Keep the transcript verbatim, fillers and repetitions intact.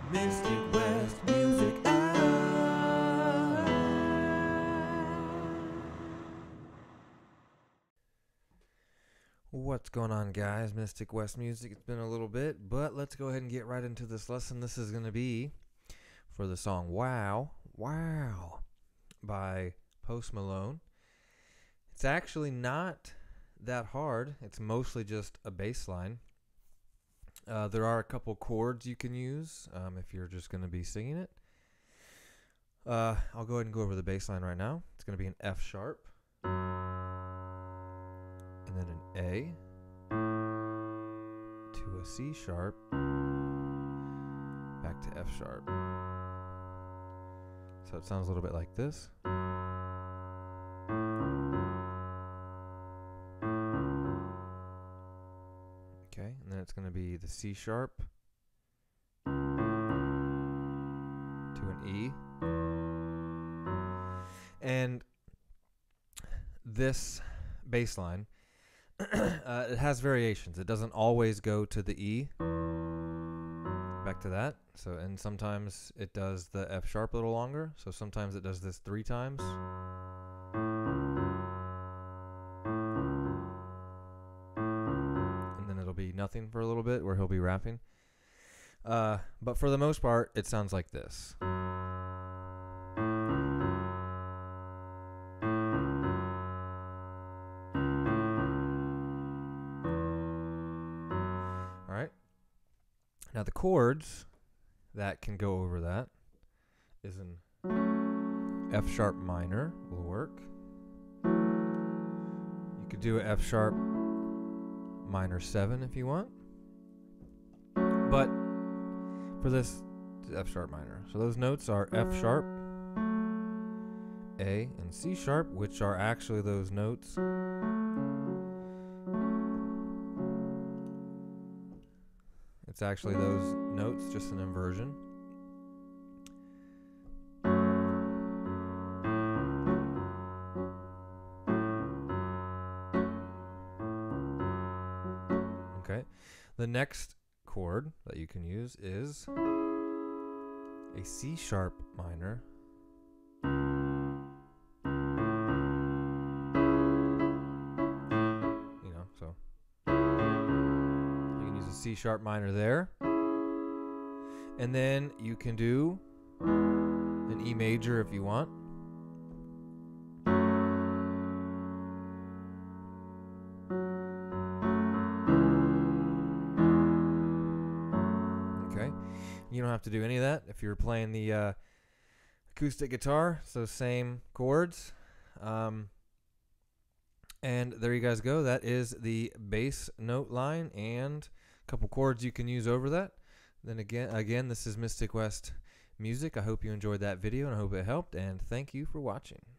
Mystic West Music Hour. What's going on, guys? Mystic West Music. It's been a little bit, but let's go ahead and get right into this lesson. This is going to be for the song Wow, Wow by Post Malone. It's actually not that hard. It's mostly just a bass line. Uh, there are a couple chords you can use um, if you're just going to be singing it. Uh, I'll go ahead and go over the bass line right now. It's going to be an F sharp, and then an A to a C sharp, back to F sharp. So it sounds a little bit like this. Okay, and then it's going to be the C sharp to an E. And this bass line, uh, it has variations. It doesn't always go to the E. Back to that. So, and sometimes it does the F sharp a little longer. So sometimes it does this three times. Be nothing for a little bit where he'll be rapping, uh, but for the most part it sounds like this. Alright, now the chords that can go over that is an F sharp minor will work. You could do an F sharp minor seven if you want, but for this, F sharp minor. So those notes are F sharp, A, and C sharp, which are actually those notes. It's actually those notes, just an inversion. Okay, the next chord that you can use is a C sharp minor. You know, so you can use a C sharp minor there. And then you can do an E major if you want. You don't have to do any of that if you're playing the uh, acoustic guitar. So same chords. Um, and there you guys go. That is the bass note line and a couple chords you can use over that. Then again, again, this is Mystic West Music. I hope you enjoyed that video and I hope it helped. And thank you for watching.